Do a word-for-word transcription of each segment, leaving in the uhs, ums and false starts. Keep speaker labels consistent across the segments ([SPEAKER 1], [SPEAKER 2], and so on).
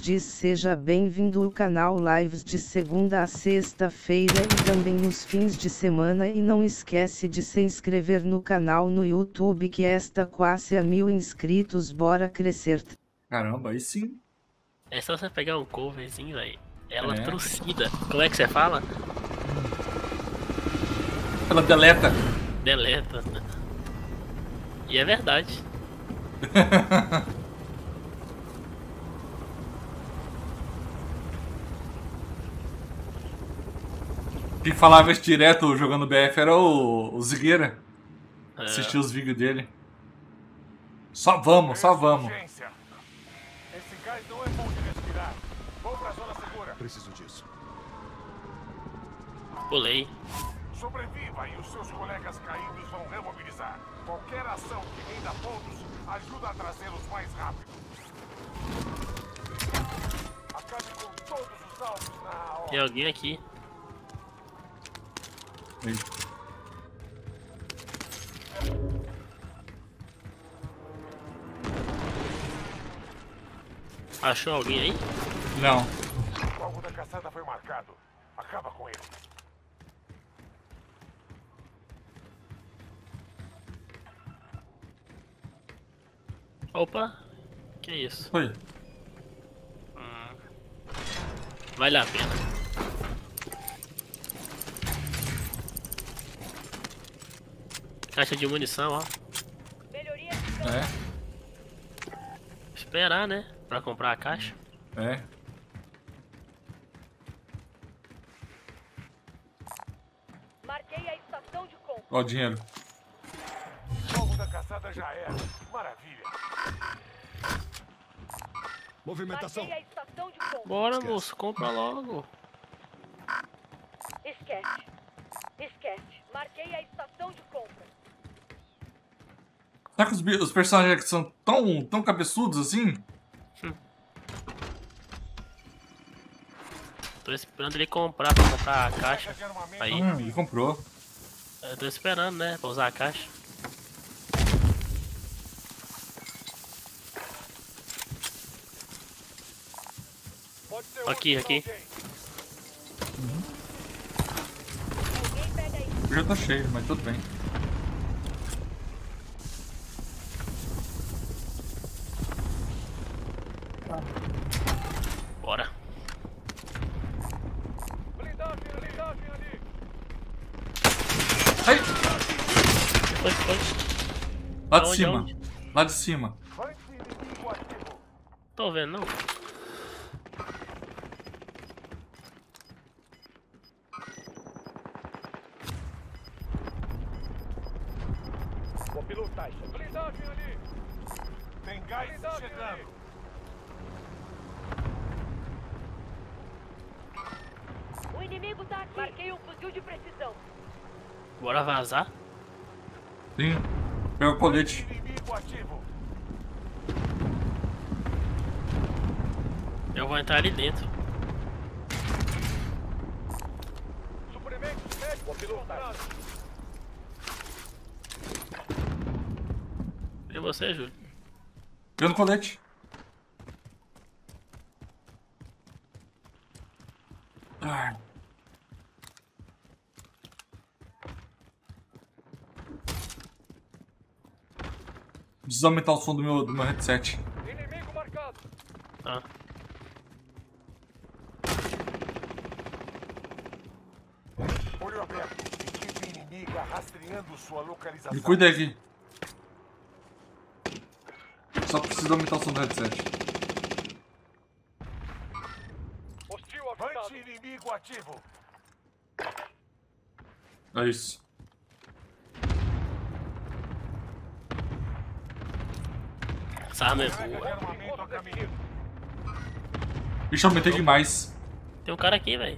[SPEAKER 1] diz seja bem-vindo ao canal Lives de segunda a sexta-feira e também nos fins de semana, e não esquece de se inscrever no canal no YouTube que está quase a mil inscritos, bora crescer.
[SPEAKER 2] Caramba, aí sim.
[SPEAKER 3] É só você pegar um coverzinho, velho. Ela
[SPEAKER 2] É.
[SPEAKER 3] trucida. Como é que você fala?
[SPEAKER 2] Ela deleta.
[SPEAKER 3] Deleta. E é verdade.
[SPEAKER 2] Quem falava isso direto jogando B F era o, o Zigueira.
[SPEAKER 3] É.
[SPEAKER 2] Assistia os vídeos dele. Só vamos, só vamos.
[SPEAKER 4] Esse gás não é bom de respirar. Vou pra zona segura.
[SPEAKER 5] Preciso disso.
[SPEAKER 3] Pulei.
[SPEAKER 4] Sobreviva e os seus colegas caídos vão remobilizar. Qualquer ação que renda pontos ajuda a trazê-los mais rápido. Acabe com todos os alvos na hora.
[SPEAKER 3] Tem alguém aqui.
[SPEAKER 2] Aí.
[SPEAKER 3] Achou alguém aí?
[SPEAKER 2] Não.
[SPEAKER 4] O alvo da caçada foi marcado. Acaba com ele.
[SPEAKER 3] Opa. Que isso?
[SPEAKER 2] Foi.
[SPEAKER 3] Hum. Vale a pena. Caixa de munição, ó.
[SPEAKER 2] É,
[SPEAKER 3] Esperar, né? Pra comprar a caixa.
[SPEAKER 2] é.
[SPEAKER 6] Marquei a estação de compra.
[SPEAKER 2] Ó o dinheiro.
[SPEAKER 4] O alvo da caçada já era. Maravilha.
[SPEAKER 5] Movimentação.
[SPEAKER 6] Marquei a estação de compra.
[SPEAKER 3] Bora,
[SPEAKER 5] Esquece.
[SPEAKER 3] moço. Compra logo.
[SPEAKER 6] Esquece. Esquece. Marquei a estação de compra.
[SPEAKER 2] Será que os, bi- os personagens aqui são tão, tão cabeçudos assim?
[SPEAKER 3] Tô esperando ele comprar pra comprar a caixa. Aí.
[SPEAKER 2] Hum, ele comprou.
[SPEAKER 3] Eu tô esperando, né? Pra usar a caixa.
[SPEAKER 4] Pode ser
[SPEAKER 3] Aqui,
[SPEAKER 4] outro
[SPEAKER 3] aqui.
[SPEAKER 4] pra alguém.
[SPEAKER 6] Alguém pega aí.
[SPEAKER 2] Eu já tá cheio, mas tudo bem.
[SPEAKER 3] Bora.
[SPEAKER 4] Blindagem, blindagem ali.
[SPEAKER 2] Ai!
[SPEAKER 3] Foi, foi.
[SPEAKER 2] Lá de
[SPEAKER 3] Aonde,
[SPEAKER 2] cima.
[SPEAKER 3] aonde?
[SPEAKER 2] Lá de cima.
[SPEAKER 4] Vai de inimigo ativo.
[SPEAKER 3] Tô vendo, não.
[SPEAKER 4] Vou pilotar isso. Blindagem ali. Tem gás chegando.
[SPEAKER 6] O inimigo tá aqui. Marquei um fuzil de precisão.
[SPEAKER 3] Bora vazar.
[SPEAKER 2] Sim. Pega o colete.
[SPEAKER 4] Inimigo ativo.
[SPEAKER 3] Eu vou entrar ali dentro.
[SPEAKER 4] Suprimentos médicos. Vou pilotar.
[SPEAKER 3] E você, Júlio?
[SPEAKER 2] Pega o colete. Ai. Preciso aumentar o som do meu, do meu headset.
[SPEAKER 4] Inimigo marcado.
[SPEAKER 3] Ah.
[SPEAKER 4] Olho aberto. Equipe inimiga rastreando sua localização.
[SPEAKER 2] Me cuida aqui. Só preciso aumentar o som do headset.
[SPEAKER 4] Hostil avistado. Inimigo ativo.
[SPEAKER 2] É isso.
[SPEAKER 3] Essa arma é
[SPEAKER 4] Carga de
[SPEAKER 3] boa.
[SPEAKER 4] armamento a caminho.
[SPEAKER 2] Ixi, aumentei demais.
[SPEAKER 3] Tem um cara aqui, velho.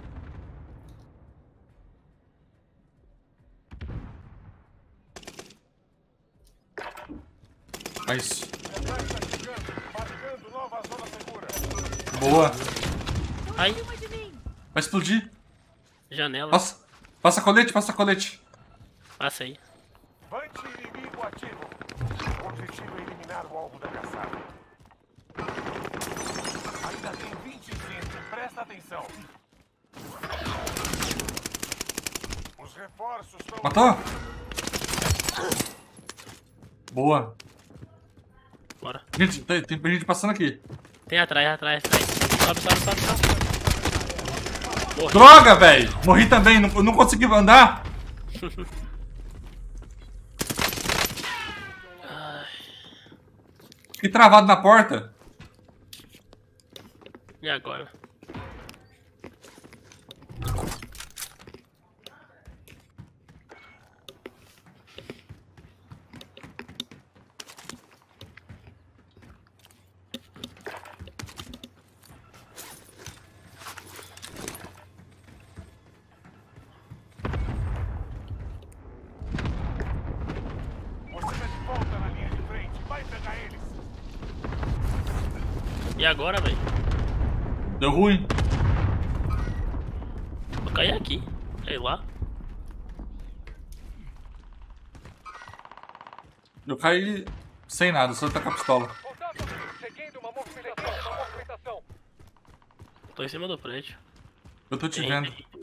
[SPEAKER 2] É isso.
[SPEAKER 4] Gás tá chegando. Marcando nova zona segura.
[SPEAKER 2] Boa.
[SPEAKER 3] Ai,
[SPEAKER 2] Vai explodir.
[SPEAKER 3] janela.
[SPEAKER 2] Passa, passa colete, passa colete.
[SPEAKER 3] Passa aí.
[SPEAKER 4] Vante inimigo ativo. O objetivo é eliminar o alvo da caçada. Ainda Presta atenção. Os reforços estão...
[SPEAKER 2] Matou? Boa.
[SPEAKER 3] Bora.
[SPEAKER 2] Gente, tem, tem gente passando aqui.
[SPEAKER 3] Tem atrás, atrás, atrás. Sobe, sobe, sobe, sobe. Morri.
[SPEAKER 2] Droga, velho! Morri também, não, não consegui andar. Fiquei travado na porta.
[SPEAKER 3] E agora?
[SPEAKER 4] Você tá de volta na linha de frente. Vai pegar eles.
[SPEAKER 3] E agora, velho?
[SPEAKER 2] Deu ruim.
[SPEAKER 3] Vou cair aqui. Sei lá.
[SPEAKER 2] Eu caí sem nada, só tá com a pistola.
[SPEAKER 4] Seguindo uma movimentação, uma movimentação.
[SPEAKER 3] Tô em cima do prédio.
[SPEAKER 2] Eu tô te
[SPEAKER 3] Tem,
[SPEAKER 2] vendo.
[SPEAKER 3] tem.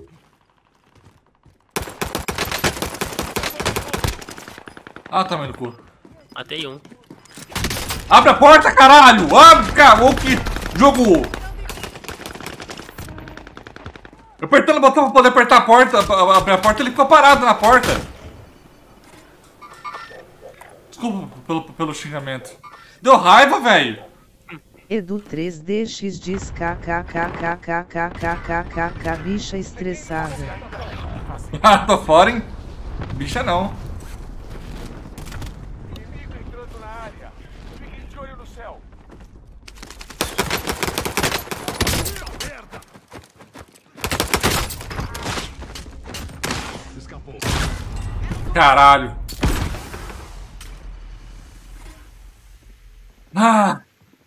[SPEAKER 2] Ah, tá no cu.
[SPEAKER 3] Matei um.
[SPEAKER 2] Abre a porta, caralho! Abre, cara! Ô, que jogo! Eu apertando o botão pra poder apertar a porta, abrir a porta, ele ficou parado na porta. Desculpa pelo, pelo xingamento. Deu raiva, velho.
[SPEAKER 1] Edu três D X diz kkkkkkkkkkk bicha estressada.
[SPEAKER 2] Ah, tô fora, hein? Bicha não.
[SPEAKER 4] Inimigo entrando na área. Fiquem de olho no céu.
[SPEAKER 2] Caralho. Ah.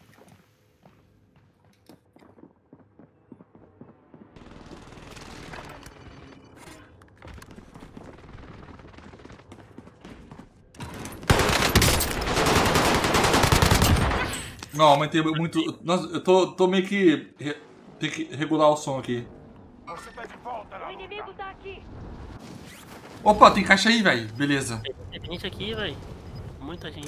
[SPEAKER 2] Não, aumentei muito. Nossa, eu tô, tô meio que. Re, tem que regular o som aqui.
[SPEAKER 4] Você tá de volta na
[SPEAKER 6] O
[SPEAKER 4] luta.
[SPEAKER 6] inimigo tá aqui.
[SPEAKER 2] Opa, tem caixa aí, velho. Beleza.
[SPEAKER 3] Tem gente aqui, velho. Muita gente.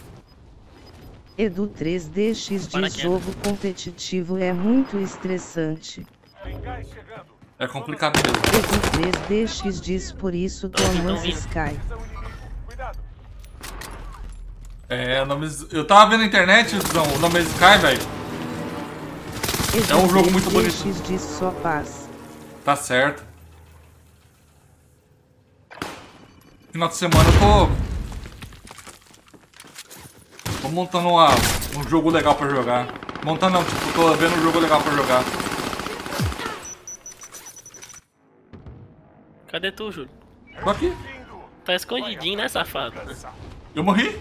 [SPEAKER 1] Edu três D X
[SPEAKER 3] Para
[SPEAKER 1] diz
[SPEAKER 3] quieto.
[SPEAKER 1] jogo competitivo é muito estressante.
[SPEAKER 4] Tem gás chegando.
[SPEAKER 2] É complicado mesmo.
[SPEAKER 1] Edu três D X diz por isso tua
[SPEAKER 3] Então,
[SPEAKER 1] mansa
[SPEAKER 3] vindo.
[SPEAKER 1] Sky.
[SPEAKER 4] São inimigo. Cuidado.
[SPEAKER 2] É, o nome. Eu tava vendo na internet, Zão, o nome é Sky, velho.
[SPEAKER 1] Edu
[SPEAKER 2] É um jogo muito
[SPEAKER 1] três D
[SPEAKER 2] bonito.
[SPEAKER 1] X diz só paz.
[SPEAKER 2] Tá certo. Final de semana eu tô. Tô montando uma, um jogo legal pra jogar. Montando não, tipo, tô vendo um jogo legal pra jogar.
[SPEAKER 3] Cadê tu, Júlio?
[SPEAKER 2] Tô aqui.
[SPEAKER 4] Vindo.
[SPEAKER 3] Tá escondidinho, né, safado?
[SPEAKER 2] Eu morri?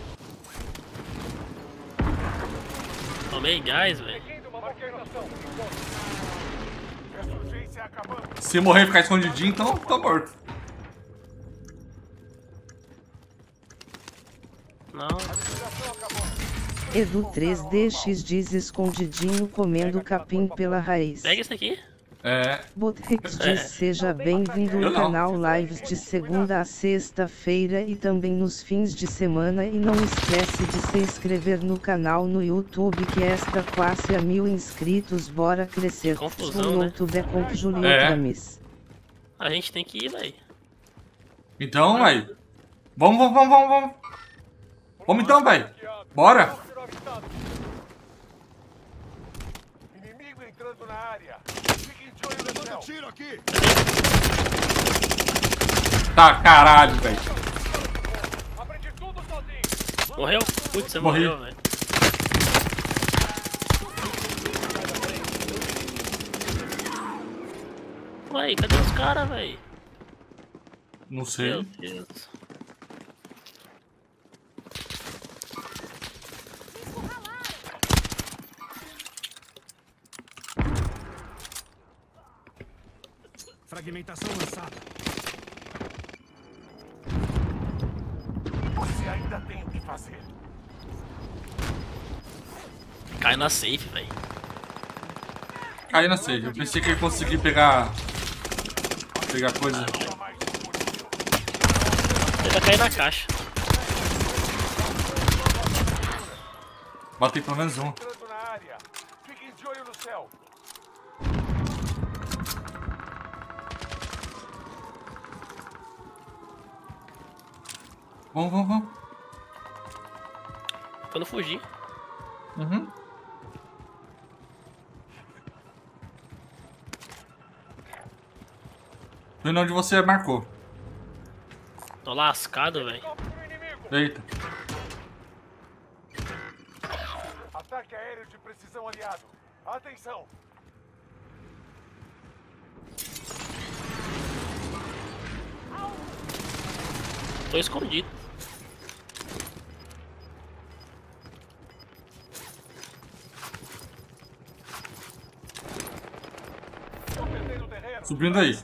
[SPEAKER 3] Tomei gás, velho.
[SPEAKER 4] Seguindo uma movimentação. Essa urgência é acabando.
[SPEAKER 2] Se morrer e ficar escondidinho, então tô morto.
[SPEAKER 3] Não.
[SPEAKER 1] Edu três D X diz escondidinho comendo capim pela raiz.
[SPEAKER 3] Pega isso aqui.
[SPEAKER 2] É.
[SPEAKER 1] Botrex
[SPEAKER 3] É.
[SPEAKER 1] diz seja bem-vindo
[SPEAKER 2] Eu
[SPEAKER 1] ao
[SPEAKER 2] não.
[SPEAKER 1] canal Lives de segunda a sexta-feira e também nos fins de semana e não esquece de se inscrever no canal no YouTube que esta quase a mil inscritos bora crescer.
[SPEAKER 3] Confusão,
[SPEAKER 1] no
[SPEAKER 3] né?
[SPEAKER 1] YouTube é com Julio
[SPEAKER 2] É.
[SPEAKER 1] Trames.
[SPEAKER 3] A gente tem que ir, velho.
[SPEAKER 2] Então, velho. Vamos, vamos, vamos, vamos, vamos. Vamos então, velho. Bora.
[SPEAKER 4] Inimigo entrando na área. Fiquem de olho no céu. Tiro aqui.
[SPEAKER 2] Tá, caralho, velho.
[SPEAKER 4] Aprendi tudo sozinho.
[SPEAKER 3] Morreu? Putz, você
[SPEAKER 2] Morri.
[SPEAKER 3] morreu, velho. Ué, cadê os caras, velho?
[SPEAKER 2] Não
[SPEAKER 3] Meu
[SPEAKER 2] sei.
[SPEAKER 3] Deus.
[SPEAKER 5] Fragmentação lançada.
[SPEAKER 4] Você ainda tem o que fazer.
[SPEAKER 3] Cai na safe, velho.
[SPEAKER 2] caí na sede. Eu pensei que ele conseguia pegar... Pegar coisa.
[SPEAKER 3] Ele vai cair na caixa.
[SPEAKER 2] Batei pelo menos um.
[SPEAKER 4] Entrando na área. Fiquem de olho no céu.
[SPEAKER 2] Vamos, vamos, vamos.
[SPEAKER 3] Quando fugir.
[SPEAKER 2] Uhum. Tô indo onde você marcou.
[SPEAKER 3] Tô lascado, velho.
[SPEAKER 2] Eita.
[SPEAKER 4] Ataque aéreo de precisão aliado. Atenção.
[SPEAKER 3] Tô escondido.
[SPEAKER 2] Subindo aí.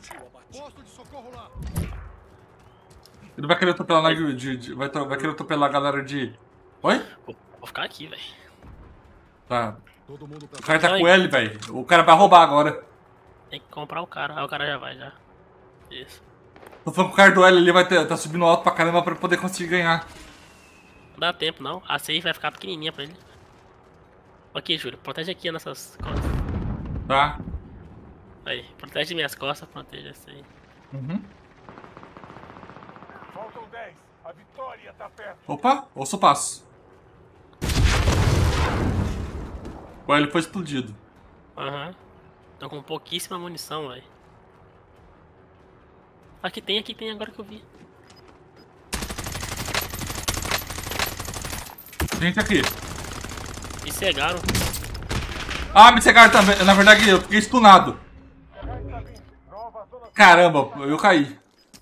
[SPEAKER 2] Ele vai querer atropelar na de, de, de, vai, vai querer atropelar a galera de... Oi?
[SPEAKER 3] Vou, vou ficar aqui, velho.
[SPEAKER 2] Tá. O cara tá com L, velho. O cara vai roubar agora.
[SPEAKER 3] Tem que comprar o cara. Aí o cara já vai, já. Isso.
[SPEAKER 2] Tô falando que o cara do L ali vai ter, tá subindo alto pra caramba pra poder conseguir ganhar.
[SPEAKER 3] Não dá tempo, não. A safe vai ficar pequenininha pra ele. Aqui, Júlio. Protege aqui nessas costas.
[SPEAKER 2] Tá.
[SPEAKER 3] Aí. Protege minhas costas, protege essa aí.
[SPEAKER 2] Uhum.
[SPEAKER 4] Faltam dez. A vitória tá perto.
[SPEAKER 2] Opa, ouço o passo. O L foi explodido.
[SPEAKER 3] Aham. Uhum. Tô com pouquíssima munição, velho. Aqui tem, aqui tem, agora que eu vi.
[SPEAKER 2] Gente aqui.
[SPEAKER 3] Me cegaram.
[SPEAKER 2] Ah, me cegaram também. Na verdade, eu fiquei stunado. Caramba, eu caí.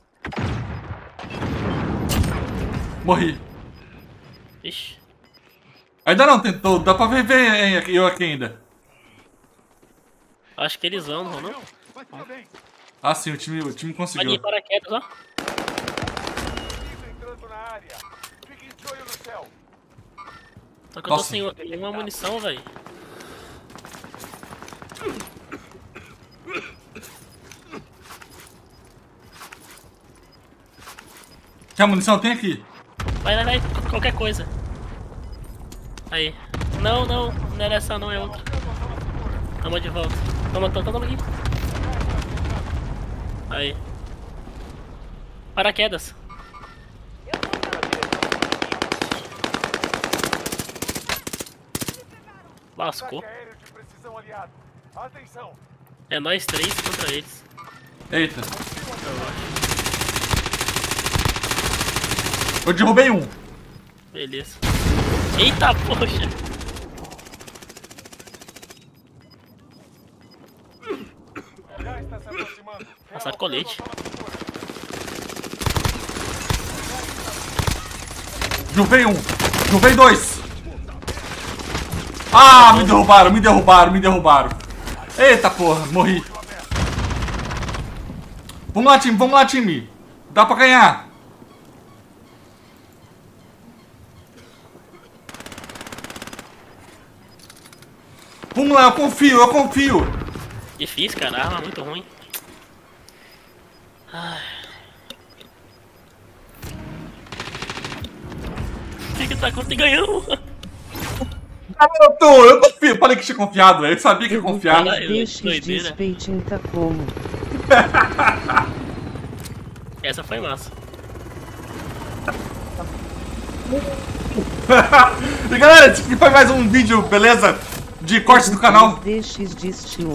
[SPEAKER 2] Morri.
[SPEAKER 3] Ixi.
[SPEAKER 2] Ainda não tentou, dá pra ver, ver eu aqui ainda.
[SPEAKER 3] Acho que eles vão, não vão não?
[SPEAKER 2] Ah sim, o time, o time conseguiu.
[SPEAKER 3] Ali, paraquedas, ó.
[SPEAKER 4] Entrando na área. Fiquem de olho no céu.
[SPEAKER 3] Só que eu tô
[SPEAKER 2] Nossa.
[SPEAKER 3] sem nenhuma munição, velho.
[SPEAKER 2] Quer munição? Tem aqui.
[SPEAKER 3] Vai, vai, vai, qualquer coisa. Aí. Não, não, não era essa não, é outra. Toma de volta. Toma, toma, toma aqui. Aí. Paraquedas. Lascou.
[SPEAKER 4] Ataque aéreo de precisão aliado. Atenção.
[SPEAKER 3] É nós três contra eles.
[SPEAKER 2] Eita. Eu derrubei um.
[SPEAKER 3] Beleza. Eita, poxa.
[SPEAKER 4] Já está se aproximando.
[SPEAKER 3] Passar colete.
[SPEAKER 2] Derrubei um. Derrubei dois. Ah, me derrubaram, me derrubaram, me derrubaram. Eita porra, morri. Vamos lá, time, vamos lá, time. Dá pra ganhar. Vamos lá, eu confio, eu confio.
[SPEAKER 3] Difícil, cara. A arma é muito ruim. Ai. O que que tá acontecendo? Ganhamos!
[SPEAKER 2] Eu tô, eu confio. Falei que tinha confiado, velho. Eu sabia que ia confiar.
[SPEAKER 3] Caralho.
[SPEAKER 1] Deixes
[SPEAKER 3] doideira.
[SPEAKER 1] despeitinta como.
[SPEAKER 3] Essa foi massa.
[SPEAKER 2] E galera, esse aqui foi mais um vídeo, beleza? De corte do canal.
[SPEAKER 1] Deixes de estilo.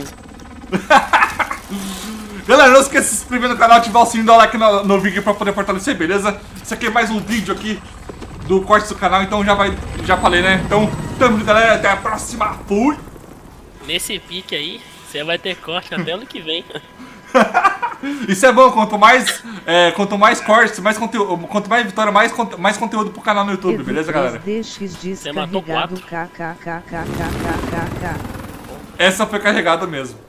[SPEAKER 2] Galera, não esqueça de se inscrever no canal, ativar o sininho, dar like no, no vídeo pra poder fortalecer, beleza? Esse aqui é mais um vídeo aqui do corte do canal, então já vai, já falei, né? Então, tamo junto, galera, até a próxima, fui!
[SPEAKER 3] Nesse pique aí, você vai ter corte até ano que vem.
[SPEAKER 2] Isso é bom, quanto mais, é, quanto mais cortes, mais conteúdo, quanto mais vitória, mais, mais conteúdo pro canal no YouTube, beleza, galera?
[SPEAKER 1] Deixes
[SPEAKER 3] Você matou
[SPEAKER 1] descarregado
[SPEAKER 3] quatro.
[SPEAKER 1] kkkkkkkk.
[SPEAKER 2] Essa foi carregada mesmo.